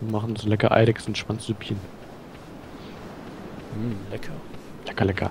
Wir machen so lecker Eidechsen-Schwanzsüppchen. Lecker. Lecker, lecker.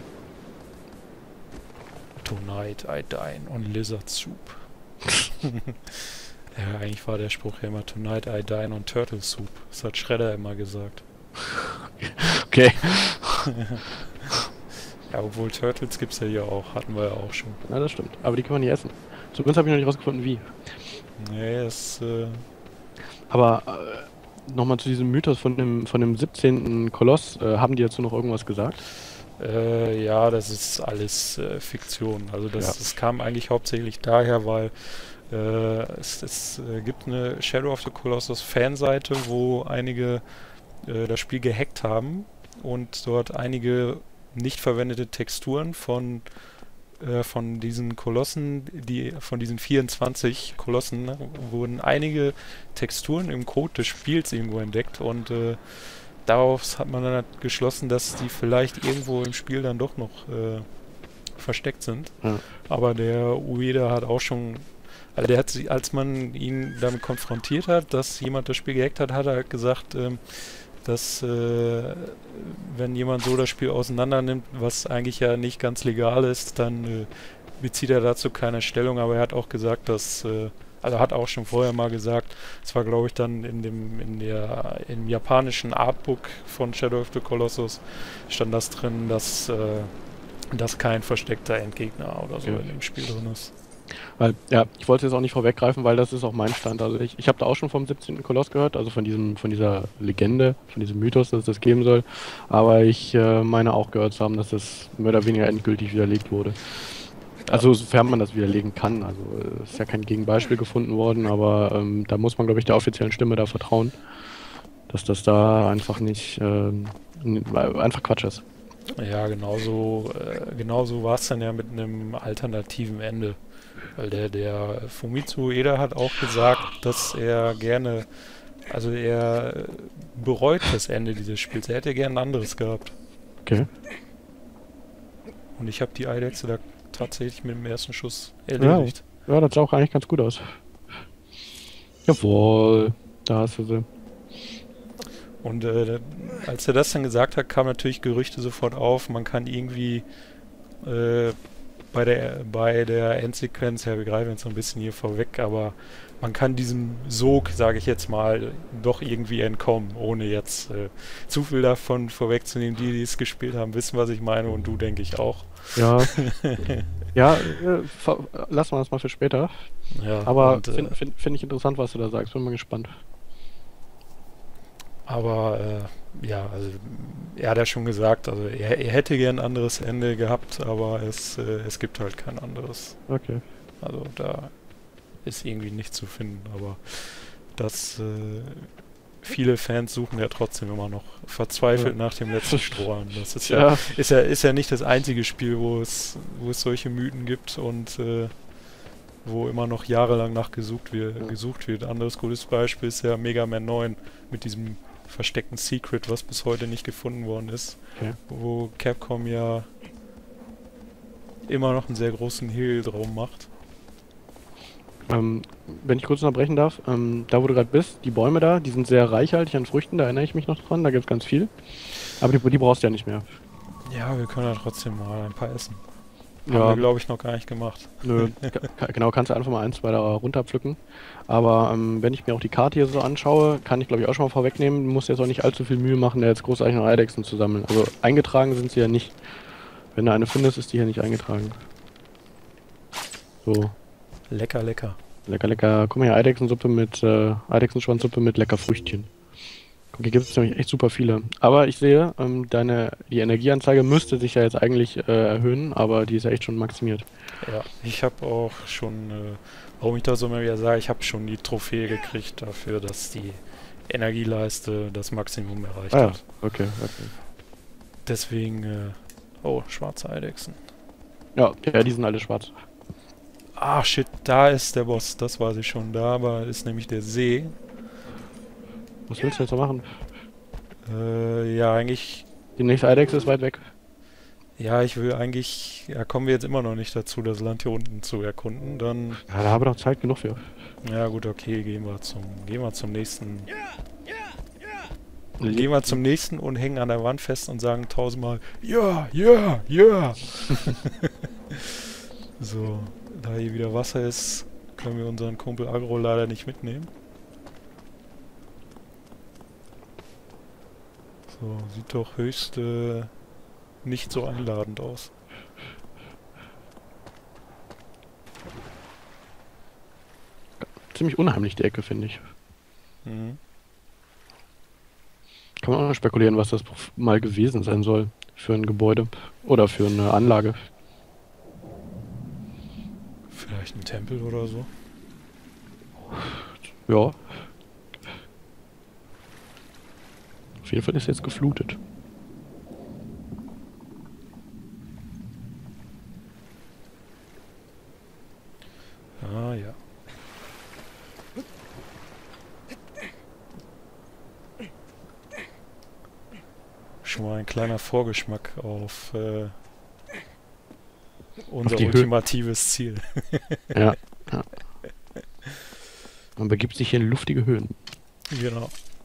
Tonight I dine on lizard soup. Ja, eigentlich war der Spruch ja immer Tonight I dine on turtle soup. Das hat Shredder immer gesagt. Okay. Ja, obwohl Turtles gibt's ja hier auch. Hatten wir ja auch schon. Ja, das stimmt. Aber die kann man nicht essen. Zumindest habe ich noch nicht rausgefunden, wie. Nee, es, Aber nochmal zu diesem Mythos von dem 17. Koloss. Haben die dazu noch irgendwas gesagt? ja, das ist alles Fiktion. Also Ja. das kam eigentlich hauptsächlich daher, weil es gibt eine Shadow of the Colossus Fanseite, wo einige das Spiel gehackt haben und dort einige nicht verwendete Texturen von diesen Kolossen, von diesen 24 Kolossen, ne, wurden einige Texturen im Code des Spiels irgendwo entdeckt und daraus hat man dann halt geschlossen, dass die vielleicht irgendwo im Spiel dann doch noch versteckt sind. Ja. Aber der Ueda hat auch schon, also der hat sich, als man ihn damit konfrontiert hat, dass jemand das Spiel gehackt hat, hat er halt gesagt, dass wenn jemand so das Spiel auseinander nimmt, was eigentlich ja nicht ganz legal ist, dann bezieht er dazu keine Stellung, aber er hat auch gesagt, dass also hat auch schon vorher mal gesagt, es war glaube ich dann im japanischen Artbook von Shadow of the Colossus stand das drin, dass kein versteckter Endgegner oder so Okay. in dem Spiel drin ist. Weil, ja, ich wollte jetzt auch nicht vorweggreifen, weil das ist auch mein Stand. Also ich habe da auch schon vom 17. Koloss gehört, also von dieser Legende, von diesem Mythos, dass es das geben soll. Aber ich meine auch gehört zu haben, dass das mehr oder weniger endgültig widerlegt wurde. Also sofern man das widerlegen kann. Also es ist ja kein Gegenbeispiel gefunden worden, aber da muss man, glaube ich, der offiziellen Stimme da vertrauen, dass das da einfach nicht einfach Quatsch ist. Ja, genauso war es dann ja mit einem alternativen Ende. Weil der Fumitsu Ueda hat auch gesagt, dass er gerne, also er bereut das Ende dieses Spiels. Er hätte gern ein anderes gehabt. Okay. Und ich habe die Eidechse da tatsächlich mit dem ersten Schuss Ja, erledigt. ja, das sah auch eigentlich ganz gut aus. Jawohl, da hast du sie. Und als er das dann gesagt hat, kamen natürlich Gerüchte sofort auf. Man kann irgendwie bei der Endsequenz, ja, wir greifen jetzt so ein bisschen hier vorweg, aber man kann diesem Sog, sage ich jetzt mal, doch irgendwie entkommen, ohne jetzt zu viel davon vorwegzunehmen. Die es gespielt haben, wissen, was ich meine und du, denke ich, auch. Ja, ja, lassen wir das mal für später. Ja, Aber und, find ich interessant, was du da sagst. Bin mal gespannt. aber ja, also er hat ja schon gesagt, also er hätte gern ein anderes Ende gehabt, aber es gibt halt kein anderes. Okay. Also da ist irgendwie nichts zu finden, aber das viele Fans suchen ja trotzdem immer noch verzweifelt nach dem letzten Strohhalm. Das ist Ja, ist ja nicht das einzige Spiel, wo es solche Mythen gibt und wo immer noch jahrelang nach gesucht wird. Anderes gutes Beispiel ist ja Mega Man 9 mit diesem versteckten Secret, was bis heute nicht gefunden worden ist, okay. wo Capcom ja immer noch einen sehr großen Hehl drum macht. Wenn ich kurz unterbrechen darf, da wo du gerade bist, die Bäume da, die sind sehr reichhaltig an Früchten, da erinnere ich mich noch dran, da gibt es ganz viel. Aber die brauchst du ja nicht mehr. Ja, wir können ja trotzdem mal ein paar essen. Haben Ja, wir, glaube ich, noch gar nicht gemacht. nö, genau, kannst du einfach mal ein, zwei da runterpflücken. Aber wenn ich mir auch die Karte hier so anschaue, kann ich glaube ich auch schon mal vorwegnehmen, du musst jetzt auch nicht allzu viel Mühe machen, da jetzt großartig noch Eidechsen zu sammeln. Also eingetragen sind sie ja nicht. Wenn du eine findest, ist die hier nicht eingetragen. So, Lecker, lecker. lecker, lecker. Guck mal hier, Eidechsenschwanzsuppe mit lecker Früchtchen. Guck, hier gibt es nämlich echt super viele. Aber ich sehe, die Energieanzeige müsste sich ja jetzt eigentlich erhöhen, aber die ist ja echt schon maximiert. Ja, ich habe auch schon, warum ich das immer wieder sage, ich habe schon die Trophäe gekriegt dafür, dass die Energieleiste das Maximum erreicht Ah ja, hat. okay, okay. Deswegen, oh, schwarze Eidechsen. Ja, ja, die sind alle schwarz. Ah, shit, da ist der Boss, das weiß ich schon. Da aber ist nämlich der See. Was willst du jetzt noch machen? Ja, eigentlich, Die nächste Eidechse ist weit weg. Ja, ich will eigentlich, ja, kommen wir jetzt immer noch nicht dazu, das Land hier unten zu erkunden. Dann, Ja, da habe ich doch Zeit genug für. ja gut, okay, gehen wir zum nächsten. Gehen wir zum nächsten und hängen an der Wand fest und sagen tausendmal, ja, ja, ja. So, da hier wieder Wasser ist, können wir unseren Kumpel Agro leider nicht mitnehmen. So, sieht doch höchst nicht so einladend aus. Ziemlich unheimlich, die Ecke, finde ich. Mhm. Kann man auch noch spekulieren, was das mal gewesen sein soll für ein Gebäude oder für eine Anlage. Vielleicht ein Tempel oder so. Ja. Auf jeden Fall ist jetzt geflutet. Ah ja. Schon mal ein kleiner Vorgeschmack auf unser die ultimatives Ziel. Ja. Ja. Man begibt sich hier in luftige Höhen. Genau.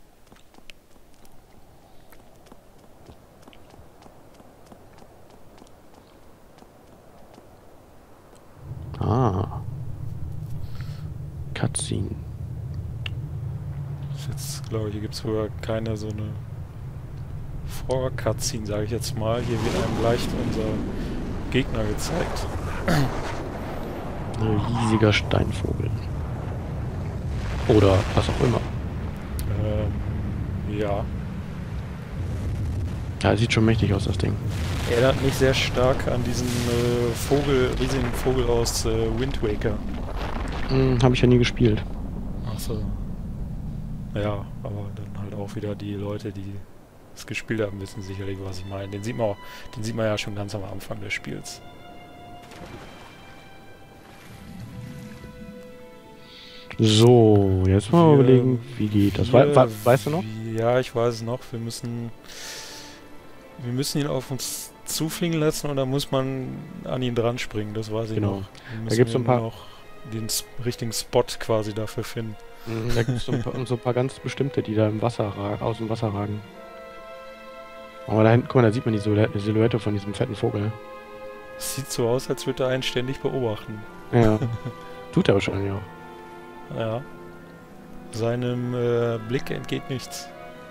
Ah. Cutscene. Das ist jetzt, glaube ich, hier gibt es sogar keine so eine Vor-Cutscene, sage ich jetzt mal. Hier wird einem leicht unser Gegner gezeigt. Ein riesiger Steinvogel. Oder was auch immer. Ja. Ja, sieht schon mächtig aus, das Ding. Erinnert mich sehr stark an diesen riesigen Vogel aus Wind Waker. Habe ich ja nie gespielt. Achso. Ja, aber dann halt auch wieder die Leute, die es gespielt haben, wissen sicherlich, was ich meine. Den sieht man ja schon ganz am Anfang des Spiels. So, jetzt mal überlegen, wie geht das. Weißt du noch? Ja, ich weiß es noch. Wir müssen ihn auf uns zufliegen lassen und dann muss man an ihn dran springen. Das weiß ich noch. Da gibt es so ein paar noch den richtigen Spot quasi dafür finden. Da gibt es so ein paar ganz bestimmte, die da im Wasser aus dem Wasser ragen. Aber da hinten, guck mal, da sieht man die Silhouette von diesem fetten Vogel. Sieht so aus, als würde er einen ständig beobachten. Ja, tut er wahrscheinlich auch. Ja. Seinem Blick entgeht nichts.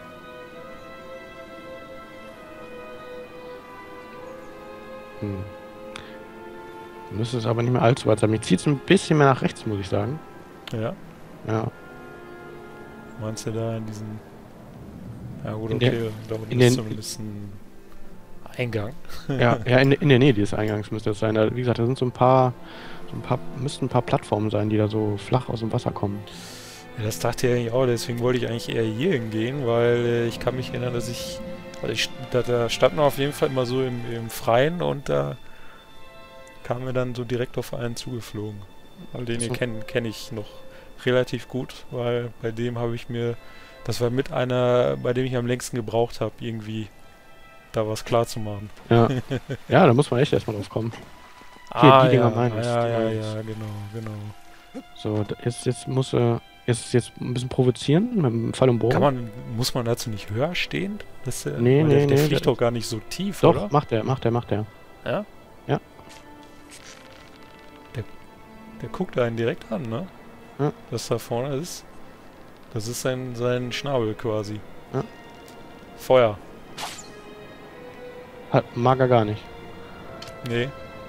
Müsste es aber nicht mehr allzu weit sein. Mich zieht es ein bisschen mehr nach rechts, muss ich sagen. Ja. Ja. Meinst du da in diesen... Ja gut, In okay, da unten ist zumindest ein Eingang. Ja, in der Nähe dieses Eingangs müsste es sein. Da, wie gesagt, da sind müssten ein paar Plattformen sein, die da so flach aus dem Wasser kommen. Ja, das dachte ich eigentlich auch, deswegen wollte ich eigentlich eher hier hingehen, weil ich kann mich erinnern, dass da stand man auf jeden Fall immer so im Freien und da kamen wir dann so direkt auf einen zugeflogen. Weil den hier kenn ich noch relativ gut, weil bei dem habe ich mir, das war mit einer, bei dem ich am längsten gebraucht habe, irgendwie da was klar zu machen. Ja, ja, da muss man echt erstmal drauf kommen. Hier, die Dinger meine ich. Ja, genau. So, jetzt muss jetzt ein bisschen provozieren mit dem Fall und Bogen. Muss man dazu nicht höher stehen? Nee, der fliegt doch gar nicht so tief, doch, oder? Doch, macht er. Ja? Ja. Der guckt einen direkt an, ne? Ja. Was da vorne ist. Das ist sein Schnabel quasi. Ja. Feuer. Mag er gar nicht. Nee.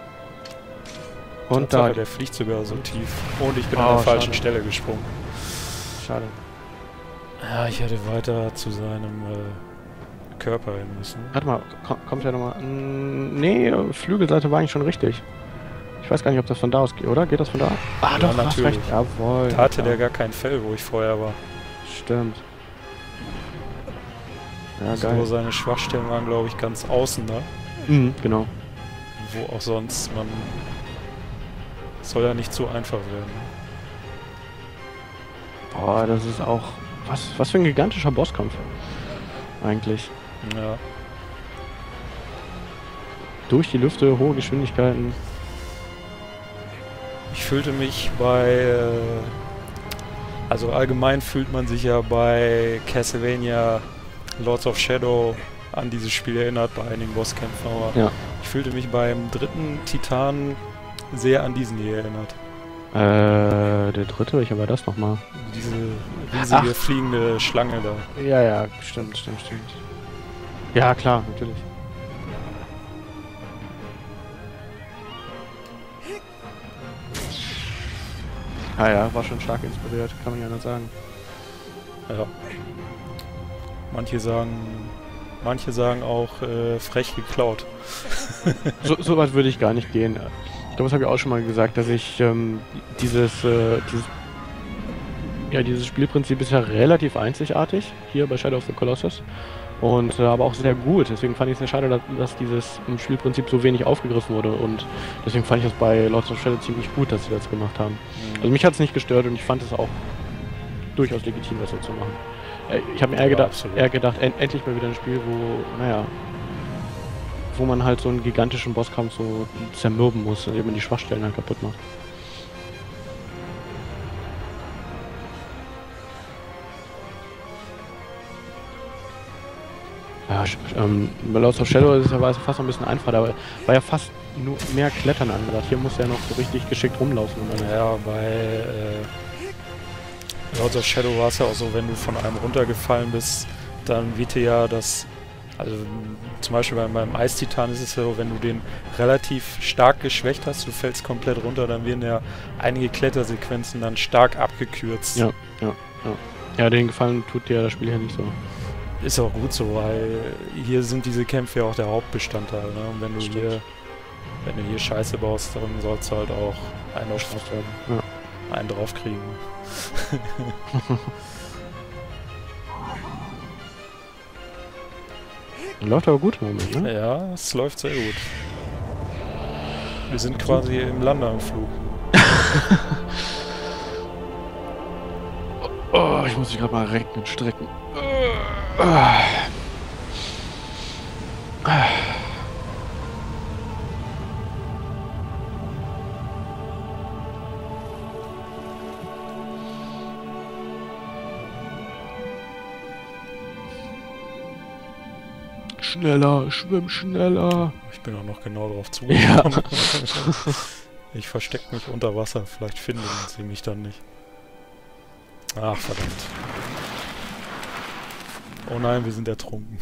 Und Tatsache, der fliegt sogar so tief. Und ich bin an der falschen Stelle gesprungen. Schade. Ja, ich hätte weiter zu seinem Körper hin müssen. Warte mal, kommt ja nochmal. Nee, Flügelseite war eigentlich schon richtig. Ich weiß gar nicht, ob das von da aus geht, oder? Geht das von da? Ah, ja, doch, natürlich. Recht. Jawohl. Da hatte der gar kein Fell, wo ich vorher war. Stimmt. Ja, so, geil. seine Schwachstellen waren, glaube ich, ganz außen, ne? Mhm, genau. Wo auch sonst, soll ja nicht so einfach werden. Boah, das ist auch... Was für ein gigantischer Bosskampf. Eigentlich. Ja. durch die Lüfte, hohe Geschwindigkeiten. Ich fühlte mich also allgemein fühlt man sich ja bei Castlevania Lords of Shadow an dieses Spiel erinnert, bei einigen Bosskämpfen, aber Ja. ich fühlte mich beim dritten Titan sehr an diesen hier erinnert. Der dritte, welcher war das nochmal? Diese riesige fliegende Schlange da. Ja, ja, stimmt. Ja, klar, natürlich. Ah ja, war schon stark inspiriert, kann man ja nicht sagen. Ja. Manche sagen auch frech geklaut. So weit würde ich gar nicht gehen. Ich glaube, das habe ich auch schon mal gesagt, dass ich dieses Spielprinzip ist ja relativ einzigartig hier bei Shadow of the Colossus und aber auch sehr gut. Deswegen fand ich es sehr schade, dass dieses Spielprinzip so wenig aufgegriffen wurde und deswegen fand ich das bei Lords of Shadow ziemlich gut, dass sie das gemacht haben. Also mich hat es nicht gestört und ich fand es auch durchaus legitim, das so zu machen. Ich habe mir eher gedacht, endlich mal wieder ein Spiel, wo man halt so einen gigantischen Bosskampf so zermürben muss, indem man die Schwachstellen halt kaputt macht. Ja, bei Lords of Shadow war es fast noch ein bisschen einfacher, da war ja fast nur mehr Klettern angesagt. Hier muss ja noch so richtig geschickt rumlaufen. Ja, bei Lords of Shadow war es ja auch so, wenn du von einem runtergefallen bist, dann wird dir ja das, also zum Beispiel beim Eistitan ist es so, wenn du den relativ stark geschwächt hast, du fällst komplett runter, dann werden ja einige Klettersequenzen dann stark abgekürzt. Ja. Ja, den Gefallen tut dir das Spiel ja nicht so. Ist auch gut so, weil hier sind diese Kämpfe ja auch der Hauptbestandteil, ne? Und wenn du hier Scheiße baust, dann sollst du halt auch einen draufkriegen. Läuft aber gut im Moment, ne? Ja, es läuft sehr gut. Wir sind quasi im Landeanflug. Oh, ich muss mich gerade mal recken und strecken. Schneller, schwimm schneller. Ich bin auch noch genau drauf zugekommen. Ja. Ich verstecke mich unter Wasser, vielleicht finden sie mich dann nicht. Ach, verdammt. Oh nein, wir sind ertrunken.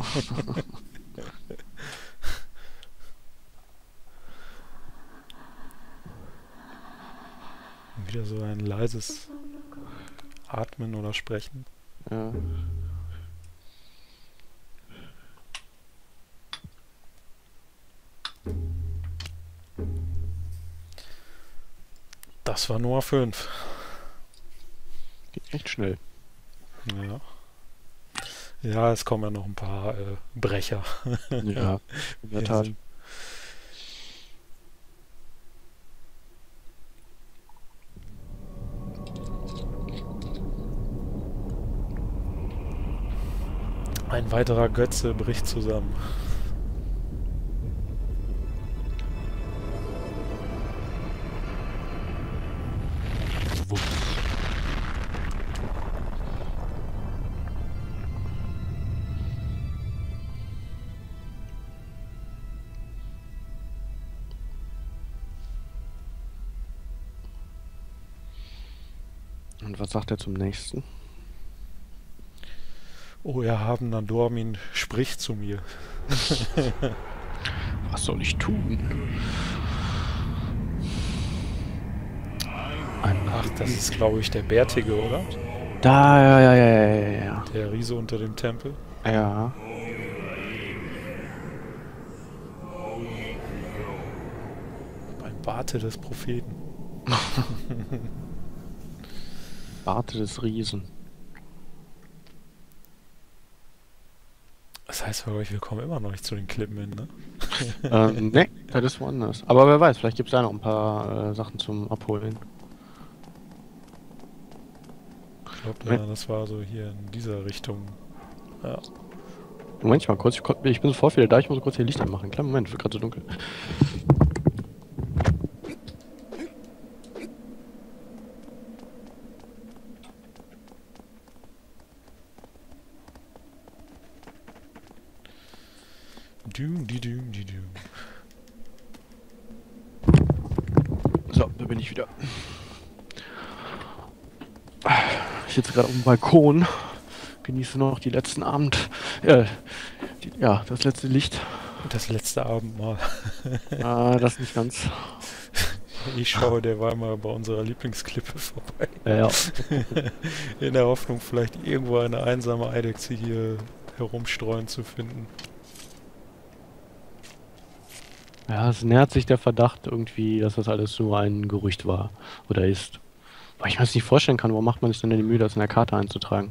Wieder so ein leises Atmen oder Sprechen. Ja. Das war Nummer 5. Geht echt schnell. Ja. Ja, es kommen ja noch ein paar Brecher. Ja, in der Tat. Ein weiterer Götze bricht zusammen. Und was sagt er zum nächsten? Oh, erhabener Dormin, sprich zu mir. Was soll ich tun? Ach, das ist, glaube ich, der Bärtige, oder? Da, ja. Der Riese unter dem Tempel. Ja. Beim Barte des Propheten. Barte des Riesen. Das heißt für euch, wir kommen immer noch nicht zu den Klippen hin, ne? Ne, das ist woanders. Aber wer weiß, vielleicht gibt es da noch ein paar Sachen zum Abholen. Ich glaube, ja, das war so hier in dieser Richtung. Ja. Moment mal kurz, ich bin sofort wieder da, ich muss kurz hier Licht anmachen. Kleinen Moment, wird gerade so dunkel. So, da bin ich wieder. Ich sitze gerade auf dem Balkon, genieße noch die letzten Abend, ja, das letzte Licht. Das letzte Abendmahl. Das nicht ganz. Ich schaue derweil mal bei unserer Lieblingsklippe vorbei. Ja. In der Hoffnung, vielleicht irgendwo eine einsame Eidechse hier herumstreuen zu finden. Ja, es nähert sich der Verdacht irgendwie, dass das alles so ein Gerücht war oder ist. Weil ich mir das nicht vorstellen kann, warum macht man sich denn die Mühe, das in der Karte einzutragen?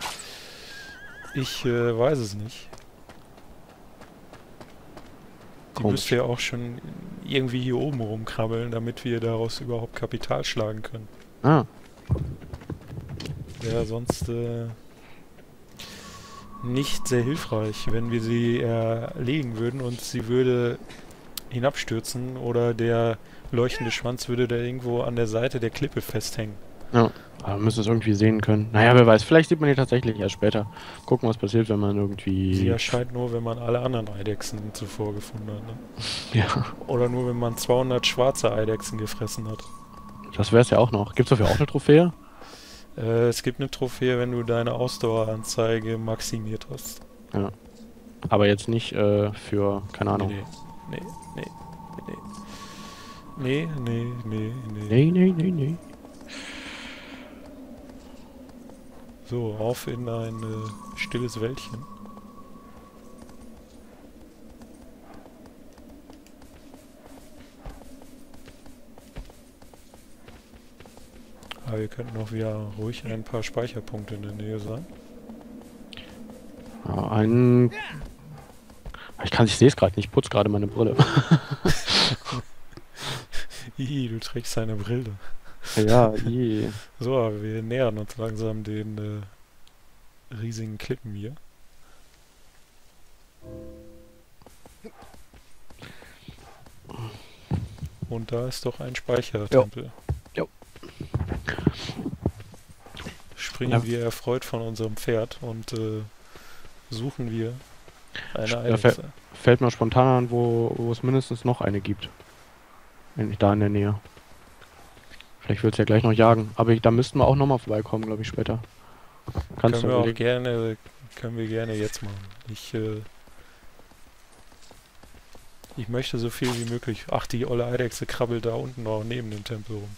Ich weiß es nicht. Die Komisch. müsste ja auch schon irgendwie hier oben rumkrabbeln, damit wir daraus überhaupt Kapital schlagen können. Ah, Wäre sonst nicht sehr hilfreich, wenn wir sie erlegen würden und sie würde hinabstürzen oder der leuchtende Schwanz würde da irgendwo an der Seite der Klippe festhängen. ja. Aber wir müssen es irgendwie sehen können. Naja, wer weiß, vielleicht sieht man die tatsächlich erst später. Gucken, was passiert, wenn man Sie irgendwie... erscheint nur, wenn man alle anderen Eidechsen zuvor gefunden hat. Ne? Ja, Oder nur, wenn man 200 schwarze Eidechsen gefressen hat. das wäre es ja auch noch. Gibt's dafür auch eine Trophäe? Es gibt eine Trophäe, wenn du deine Ausdaueranzeige maximiert hast. Ja. Aber jetzt nicht für, keine Ahnung. Nee, nee, nee, nee. Nee, nee, nee, nee. Nee, nee, nee, nee. So, auf in ein stilles Wäldchen. Aber wir könnten auch wieder ruhig ein paar Speicherpunkte in der Nähe sein. Ja, ich sehe es gerade nicht, ich putze gerade meine Brille. Hihi, du trägst deine Brille. Ja, je. So, aber wir nähern uns langsam den riesigen Klippen hier. Und da ist doch ein Speichertempel. Jo. Springen Ja. wir erfreut von unserem Pferd und suchen wir eine Da Eidechse. fällt mir spontan an, wo es mindestens noch eine gibt. Wenn ich da in der Nähe. Vielleicht wird es ja gleich noch jagen. Aber da müssten wir auch nochmal vorbeikommen, glaube ich, später. Kannst Können du wir auch überlegen. können wir gerne jetzt machen. Ich möchte so viel wie möglich. Ach, die olle Eidechse krabbelt da unten noch neben dem Tempel rum.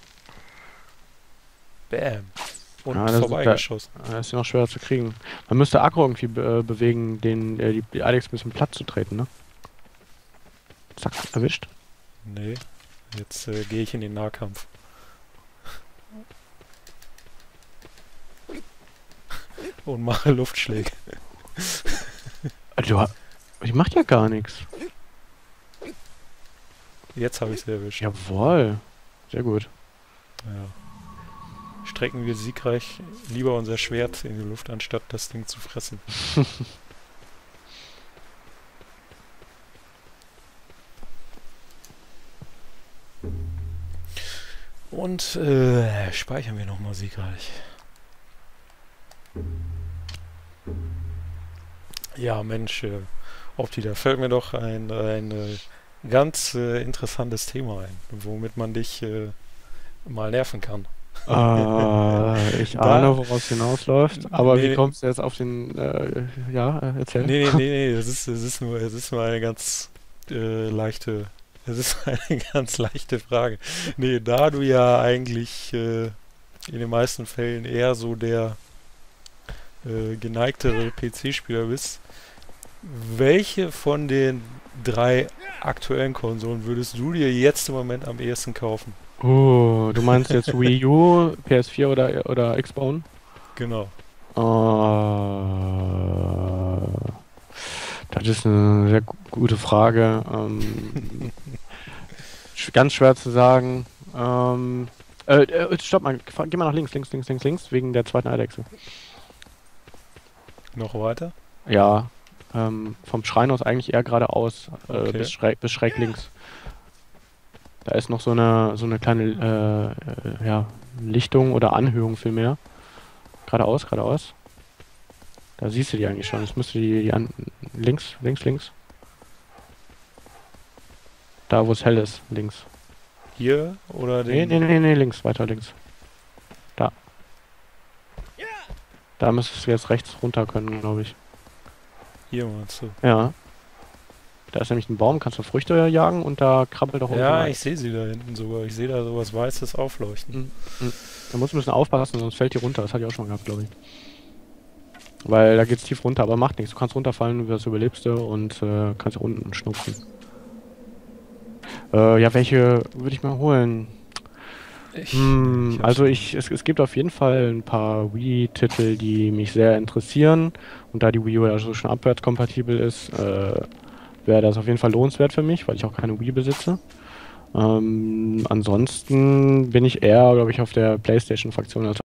Bam. Und Ja, das vorbeigeschossen. Das ist ja noch schwerer zu kriegen. Man müsste Akro irgendwie bewegen, die Alex ein bisschen platt zu treten, ne? Zack, erwischt. Nee, jetzt gehe ich in den Nahkampf. Und mache Luftschläge. Die macht ja gar nichts. Jetzt habe ich sie erwischt. Jawohl. Sehr gut. Ja. Strecken wir siegreich lieber unser Schwert in die Luft, anstatt das Ding zu fressen. Und speichern wir nochmal siegreich. Ja, Mensch, Opti, da fällt mir doch ein ganz interessantes Thema ein, womit man dich mal nerven kann. Ich ahne, woraus es hinausläuft. Aber Nee, wie kommst du jetzt auf den... erzähl. nee, es ist nur eine ganz leichte, es ist eine ganz leichte Frage. Nee, da du ja eigentlich in den meisten Fällen eher so der geneigtere PC-Spieler bist, welche von den 3 aktuellen Konsolen würdest du dir jetzt im Moment am ehesten kaufen? Du meinst jetzt Wii U, PS4 oder Xbox? Genau. Das ist eine sehr gute Frage. Ganz schwer zu sagen. Stopp mal, geh mal nach links, wegen der zweiten Eidechse. Noch weiter? Ja, vom Schrein aus eigentlich eher geradeaus, Okay. bis schräg links. Da ist noch so eine kleine ja, Lichtung oder Anhöhung vielmehr. Geradeaus, geradeaus. Da siehst du die eigentlich schon. Jetzt müsste links, links, links. Da wo es hell ist, links. Hier oder Nee, den... nee, links, weiter links. Da. Da müsstest du jetzt rechts runter können, glaube ich. Hier meinst du? Ja. Da ist nämlich ein Baum, kannst du Früchte jagen und da krabbelt auch unten Ja, rein. ich sehe sie da hinten sogar. Ich sehe da sowas Weißes aufleuchten. Da musst du ein bisschen aufpassen, sonst fällt die runter. Das hatte ich auch schon gehabt, glaube ich. Weil da geht's tief runter, aber macht nichts. Du kannst runterfallen, das überlebst du und kannst unten schnupfen. Ja, welche würde ich mal holen? Ich hab's Also nicht. es gibt auf jeden Fall ein paar Wii-Titel, die mich sehr interessieren. Und da die Wii U also schon abwärtskompatibel ist, wäre das auf jeden Fall lohnenswert für mich, weil ich auch keine Wii besitze. Ansonsten bin ich eher, glaube ich, auf der PlayStation-Fraktion als